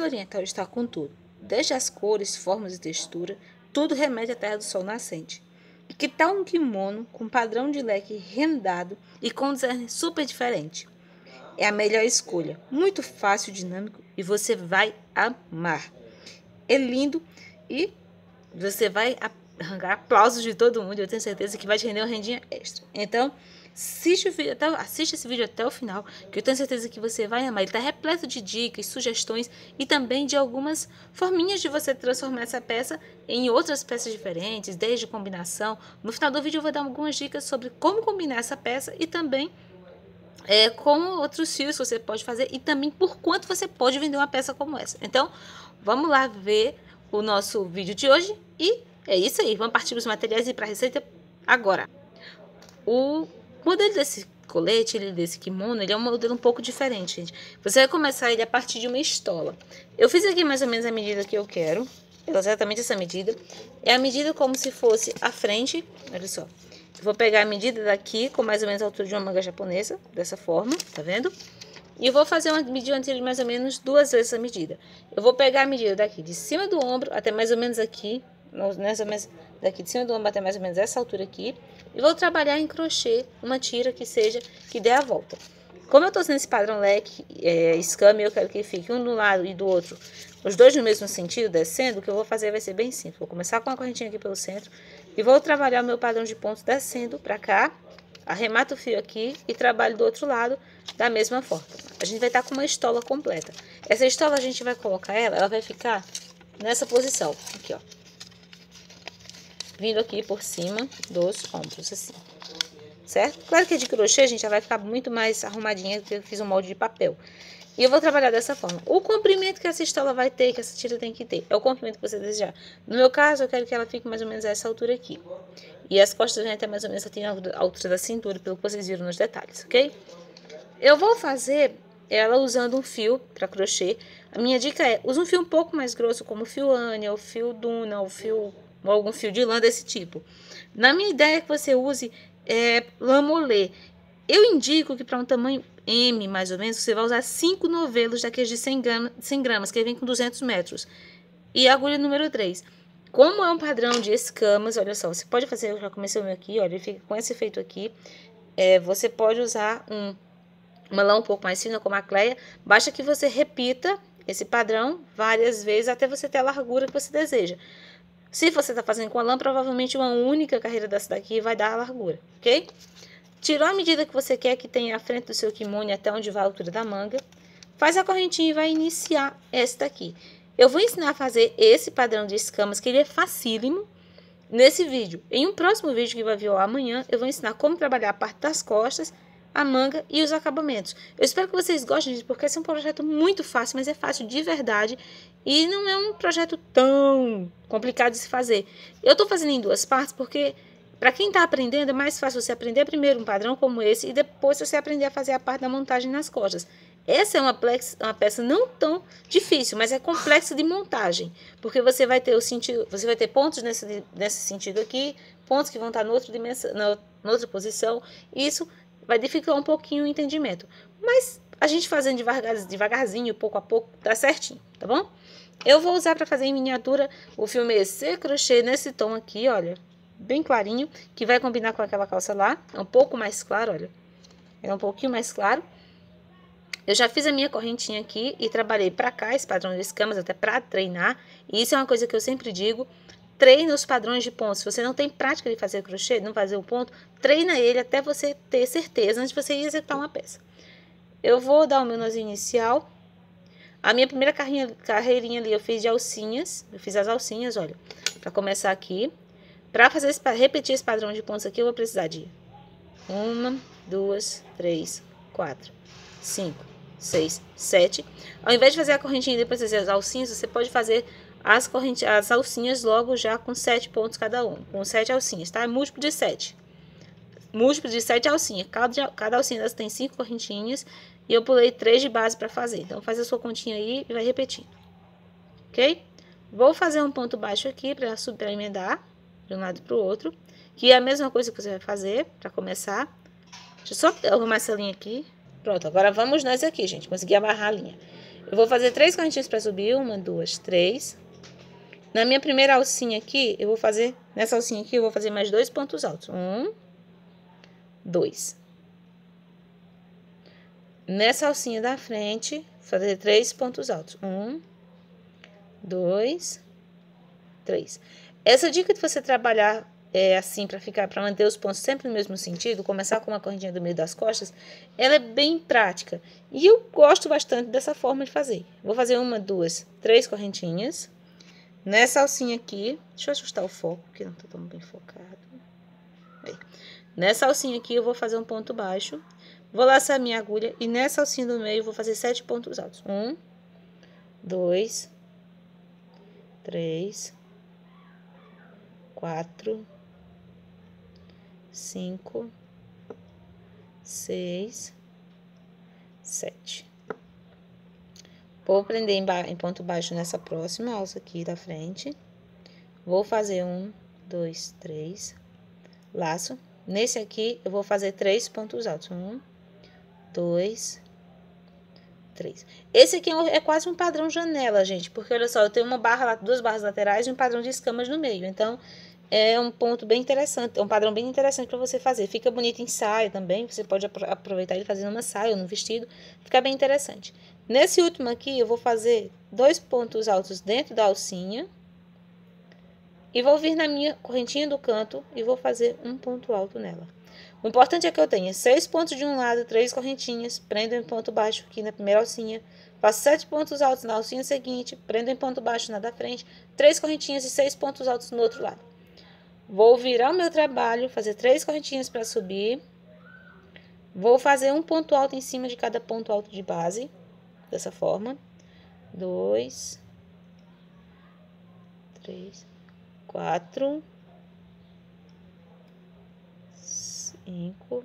Oriental está com tudo, desde as cores, formas e textura, tudo remete à terra do sol nascente. E que tal um kimono com padrão de leque rendado e com um design super diferente? É a melhor escolha, muito fácil, dinâmico e você vai amar. É lindo e você vai arrancar aplausos de todo mundo. Eu tenho certeza que vai te render uma rendinha extra. Então, assiste esse vídeo até o final, que eu tenho certeza que você vai amar. Ele está repleto de dicas, sugestões e também de algumas forminhas de você transformar essa peça em outras peças diferentes, desde combinação. No final do vídeo eu vou dar algumas dicas sobre como combinar essa peça e também como outros fios você pode fazer e também por quanto você pode vender uma peça como essa. Então, vamos lá ver o nosso vídeo de hoje e é isso aí. Vamos partir para os materiais e para a receita agora. O modelo desse colete, desse kimono, ele é um modelo um pouco diferente, gente. Você vai começar ele a partir de uma estola. Eu fiz aqui mais ou menos a medida que eu quero, exatamente essa medida. É a medida como se fosse a frente, olha só. Eu vou pegar a medida daqui, com mais ou menos a altura de uma manga japonesa, dessa forma, tá vendo? E eu vou fazer uma medida de mais ou menos 2 vezes essa medida. Eu vou pegar a medida daqui de cima do ombro até mais ou menos aqui, mais ou menos daqui de cima do ombro até mais ou menos essa altura aqui. E vou trabalhar em crochê uma tira que dê a volta. Como eu tô usando esse padrão leque, escame, eu quero que fique um do lado e do outro, os dois no mesmo sentido, descendo, o que eu vou fazer vai ser bem simples. Vou começar com a correntinha aqui pelo centro e vou trabalhar o meu padrão de pontos descendo para cá, arremato o fio aqui e trabalho do outro lado da mesma forma. A gente vai estar com uma estola completa. Essa estola a gente vai colocar ela vai ficar nessa posição, aqui ó. Vindo aqui por cima dos ombros, assim. Certo? Claro que de crochê a gente já vai ficar muito mais arrumadinha, porque eu fiz um molde de papel. E eu vou trabalhar dessa forma. O comprimento que essa estola vai ter, que essa tira tem que ter, é o comprimento que você desejar. No meu caso, eu quero que ela fique mais ou menos a essa altura aqui. E as costas vão até mais ou menos até a altura da cintura, pelo que vocês viram nos detalhes, ok? Eu vou fazer ela usando um fio para crochê. A minha dica é, use um fio um pouco mais grosso, como o fio Ania, o fio Duna, ou algum fio de lã desse tipo. Na minha ideia é que você use lã molê. Eu indico que para um tamanho M, mais ou menos, você vai usar 5 novelos daqueles de 100 gramas, que vem com 200 metros. E a agulha número 3. Como é um padrão de escamas, olha só, você pode fazer, eu já comecei o meu aqui, olha, ele fica com esse efeito aqui. Você pode usar uma lã um pouco mais fina, como a Cleia. Basta que você repita esse padrão várias vezes até você ter a largura que você deseja. Se você está fazendo com a lã, provavelmente uma única carreira dessa daqui vai dar a largura, ok? Tirou a medida que você quer que tenha à frente do seu kimono até onde vai a altura da manga. Faz a correntinha e vai iniciar esta aqui. Eu vou ensinar a fazer esse padrão de escamas, que ele é facílimo, nesse vídeo. Em um próximo vídeo que vai vir amanhã, eu vou ensinar como trabalhar a parte das costas, a manga e os acabamentos. Eu espero que vocês gostem disso, porque esse é um projeto muito fácil, mas é fácil de verdade. E não é um projeto tão complicado de se fazer. Eu tô fazendo em 2 partes, porque para quem está aprendendo, é mais fácil você aprender primeiro um padrão como esse e depois você aprender a fazer a parte da montagem nas costas. Essa é uma peça não tão difícil, mas é complexa de montagem, porque você vai ter você vai ter pontos nesse sentido aqui, pontos que vão estar na outra posição. Isso vai dificultar um pouquinho o entendimento, mas a gente fazendo devagarzinho, pouco a pouco, dá certinho, tá bom? Eu vou usar para fazer em miniatura o fio Mercer crochê nesse tom aqui, olha, bem clarinho, que vai combinar com aquela calça lá. É um pouco mais claro, olha. É um pouquinho mais claro. Eu já fiz a minha correntinha aqui e trabalhei pra cá esse padrão de escamas até pra treinar. E isso é uma coisa que eu sempre digo. Treine os padrões de pontos. Se você não tem prática de fazer crochê, não fazer o ponto, treina ele até você ter certeza antes de você executar uma peça. Eu vou dar o meu nozinho inicial. A minha primeira carreirinha ali eu fiz de alcinhas. Eu fiz as alcinhas, olha. Pra começar aqui. Para repetir esse padrão de pontos aqui, eu vou precisar de 1, 2, 3, 4, 5, 6, 7. Ao invés de fazer a correntinha e depois fazer as alcinhas, você pode fazer as alcinhas logo já com 7 pontos cada um. Com 7 alcinhas, tá? Múltiplo de 7. Múltiplo de 7 alcinhas. Cada alcinha tem 5 correntinhas. E eu pulei 3 de base para fazer. Então, faz a sua continha aí e vai repetindo. Ok? Vou fazer um ponto baixo aqui para emendar de um lado para o outro, que é a mesma coisa que você vai fazer para começar. Deixa eu só arrumar essa linha aqui. Pronto, agora vamos nós aqui, gente, consegui amarrar a linha. Eu vou fazer 3 correntinhas para subir, 1, 2, 3. Na minha primeira alcinha aqui, eu vou fazer, nessa alcinha aqui, eu vou fazer mais 2 pontos altos. 1, 2. Nessa alcinha da frente, vou fazer 3 pontos altos. 1, 2, 3. Essa dica de você trabalhar assim para manter os pontos sempre no mesmo sentido, começar com uma correntinha do meio das costas, ela é bem prática. E eu gosto bastante dessa forma de fazer. Vou fazer 1, 2, 3 correntinhas. Nessa alcinha aqui, deixa eu ajustar o foco, porque não tá tão bem focado. Aí. Nessa alcinha aqui, eu vou fazer um ponto baixo. Vou laçar minha agulha e nessa alcinha do meio, eu vou fazer 7 pontos altos. 1, 2, 3, 4, 5, 6, 7. Vou prender em ponto baixo nessa próxima alça aqui da frente. Vou fazer 1, 2, 3, laço. Nesse aqui, eu vou fazer 3 pontos altos. 1, 2, 3. Esse aqui é quase um padrão janela, gente, porque olha só, eu tenho uma barra, 2 barras laterais e um padrão de escamas no meio. Então, é um ponto bem interessante, é um padrão bem interessante para você fazer. Fica bonito em saia também, você pode aproveitar ele fazendo uma saia ou no vestido, fica bem interessante. Nesse último aqui, eu vou fazer 2 pontos altos dentro da alcinha e vou vir na minha correntinha do canto e vou fazer um ponto alto nela. O importante é que eu tenha 6 pontos de um lado, 3 correntinhas, prendo em ponto baixo aqui na primeira alcinha, faço 7 pontos altos na alcinha seguinte, prendo em ponto baixo na da frente, 3 correntinhas e 6 pontos altos no outro lado. Vou virar o meu trabalho, fazer 3 correntinhas para subir, vou fazer um ponto alto em cima de cada ponto alto de base, dessa forma, 2, 3, 4, 5,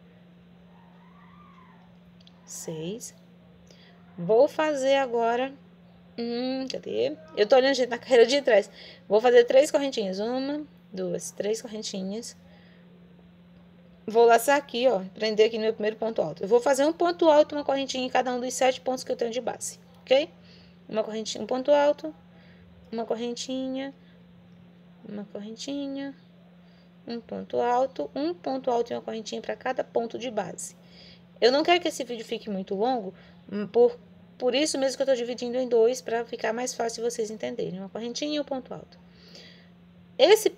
6. Vou fazer agora, cadê? Eu tô olhando, gente, na carreira de trás. Vou fazer 3 correntinhas, 1, 2, 3 correntinhas. Vou laçar aqui, ó, prender aqui no meu primeiro ponto alto. Eu vou fazer um ponto alto, uma correntinha em cada um dos 7 pontos que eu tenho de base, ok? Uma correntinha, um ponto alto, uma correntinha, uma correntinha, um ponto alto e uma correntinha para cada ponto de base. Eu não quero que esse vídeo fique muito longo, por isso mesmo que eu tô dividindo em 2, para ficar mais fácil vocês entenderem. Uma correntinha e um ponto alto. Esse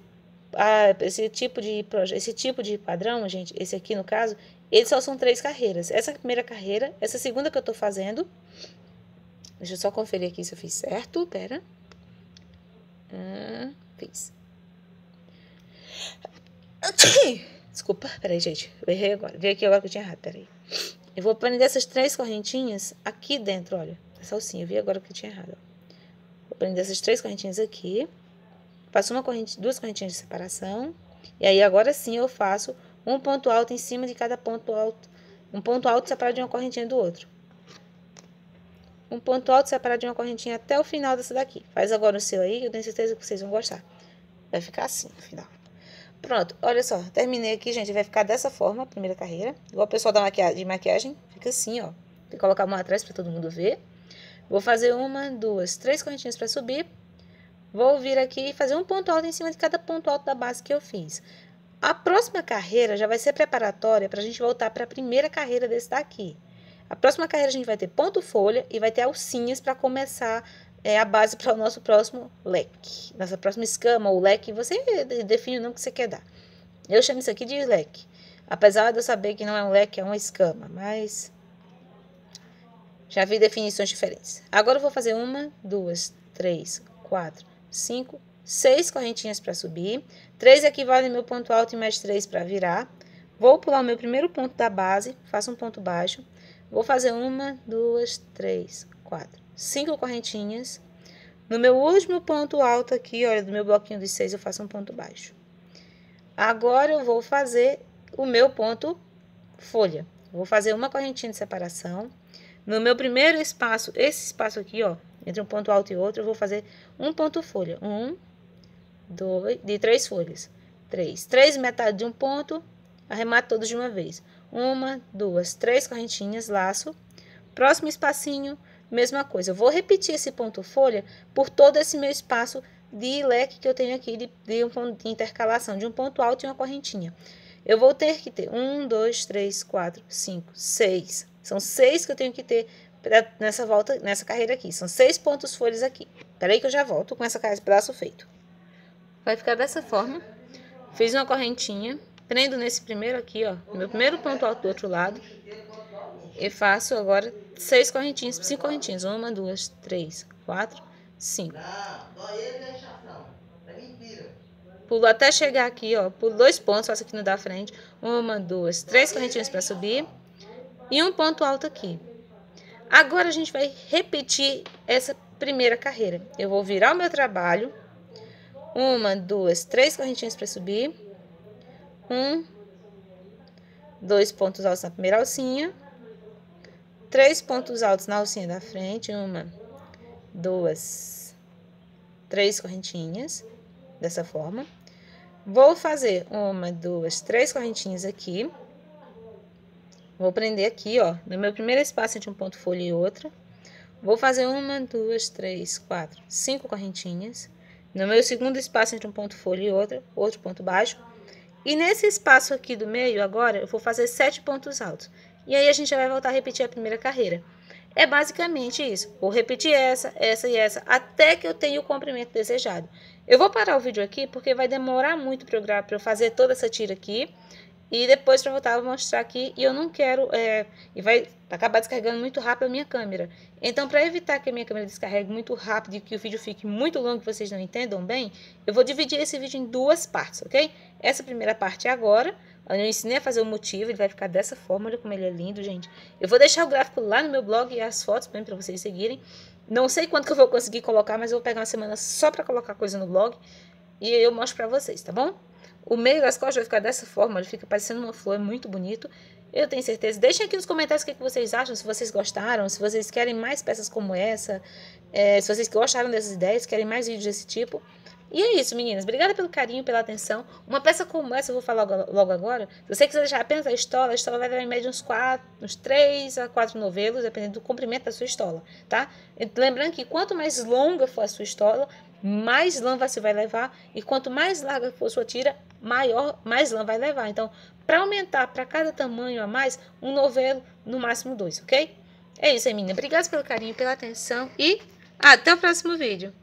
tipo de padrão, gente, esse aqui no caso, eles só são 3 carreiras. Essa primeira carreira, essa segunda que eu tô fazendo, deixa eu só conferir aqui se eu fiz certo, pera. Fiz. Desculpa, peraí, gente, eu errei agora, vi aqui agora que eu tinha errado, peraí. Eu vou prender essas 3 correntinhas aqui dentro, olha, essa alcinha, eu vi agora que eu tinha errado. Vou prender essas 3 correntinhas aqui. Faço 2 correntinhas de separação. E aí, agora sim, eu faço um ponto alto em cima de cada ponto alto. Um ponto alto separado de uma correntinha do outro. Um ponto alto separado de uma correntinha até o final dessa daqui. Faz agora o seu aí, eu tenho certeza que vocês vão gostar. Vai ficar assim no final. Pronto, olha só. Terminei aqui, gente. Vai ficar dessa forma a primeira carreira. Igual o pessoal de maquiagem. Fica assim, ó. Vou colocar a mão atrás para todo mundo ver. Vou fazer 1, 2, 3 correntinhas para subir. Vou vir aqui e fazer um ponto alto em cima de cada ponto alto da base que eu fiz. A próxima carreira já vai ser preparatória para a gente voltar para a primeira carreira desse daqui. A próxima carreira a gente vai ter ponto folha e vai ter alcinhas para começar a base para o nosso próximo leque. Nossa próxima escama ou leque, você define o nome que você quer dar. Eu chamo isso aqui de leque. Apesar de eu saber que não é um leque, é uma escama, mas já vi definições diferentes. Agora eu vou fazer 1, 2, 3, 4, 5, 6 correntinhas para subir. 3 equivale ao meu ponto alto e mais 3 para virar. Vou pular o meu primeiro ponto da base, faço um ponto baixo. Vou fazer 1, 2, 3, 4, 5 correntinhas. No meu último ponto alto aqui, olha, do meu bloquinho de 6, eu faço um ponto baixo. Agora eu vou fazer o meu ponto folha. Vou fazer uma correntinha de separação. No meu primeiro espaço, esse espaço aqui, ó, entre um ponto alto e outro, eu vou fazer um ponto folha. 1, 2, de 3 folhas. 3 metade de um ponto, arremato todos de uma vez. 1, 2, 3 correntinhas, laço. Próximo espacinho, mesma coisa. Eu vou repetir esse ponto folha por todo esse meu espaço de leque que eu tenho aqui de intercalação, de um ponto alto e uma correntinha. Eu vou ter que ter 1, 2, 3, 4, 5, 6. São 6 que eu tenho que ter nessa volta, nessa carreira aqui. São 6 pontos folhas aqui. Peraí que eu já volto com esse braço feito. Vai ficar dessa forma. Fiz uma correntinha, prendo nesse primeiro aqui, ó, meu primeiro ponto alto do outro lado. E faço agora 6 correntinhas, 5 correntinhas. 1, 2, 3, 4, 5. Pulo até chegar aqui, ó, pulo 2 pontos, faço aqui no da frente. 1, 2, 3 correntinhas para subir. E um ponto alto aqui. Agora a gente vai repetir essa primeira carreira. Eu vou virar o meu trabalho. 1, 2, 3 correntinhas para subir. 1, 2 pontos altos na primeira alcinha. 3 pontos altos na alcinha da frente. 1, 2, 3 correntinhas. Dessa forma. Vou fazer 1, 2, 3 correntinhas aqui. Vou prender aqui, ó, no meu primeiro espaço entre um ponto folha e outro. Vou fazer 1, 2, 3, 4, 5 correntinhas. No meu segundo espaço entre um ponto folha e outro ponto baixo. E nesse espaço aqui do meio, agora, eu vou fazer 7 pontos altos. E aí, a gente já vai voltar a repetir a primeira carreira. É basicamente isso. Vou repetir essa e essa, até que eu tenha o comprimento desejado. Eu vou parar o vídeo aqui, porque vai demorar muito para eu fazer toda essa tira aqui. E depois para voltar a mostrar aqui, e eu não quero, e vai acabar descarregando muito rápido a minha câmera. Então, para evitar que a minha câmera descarregue muito rápido e que o vídeo fique muito longo e vocês não entendam bem, eu vou dividir esse vídeo em 2 partes, ok? Essa primeira parte é agora, onde eu ensinei a fazer o motivo, ele vai ficar dessa forma, olha como ele é lindo, gente. Eu vou deixar o gráfico lá no meu blog e as fotos para vocês seguirem. Não sei quanto que eu vou conseguir colocar, mas eu vou pegar uma semana só para colocar coisa no blog e eu mostro para vocês, tá bom? O meio das costas vai ficar dessa forma, ele fica parecendo uma flor, é muito bonito. Eu tenho certeza. Deixem aqui nos comentários o que vocês acham, se vocês gostaram, se vocês querem mais peças como essa, se vocês gostaram dessas ideias, querem mais vídeos desse tipo. E é isso, meninas. Obrigada pelo carinho, pela atenção. Uma peça como essa, eu vou falar logo agora. Se você quiser deixar apenas a estola vai levar em média uns 3 a 4 novelos, dependendo do comprimento da sua estola, tá? Lembrando que quanto mais longa for a sua estola, mais lã você vai levar, e quanto mais larga for a sua tira, mais lã vai levar. Então, para aumentar para cada tamanho a mais, um novelo, no máximo 2, ok? É isso aí, menina. Obrigada pelo carinho, pela atenção e até o próximo vídeo.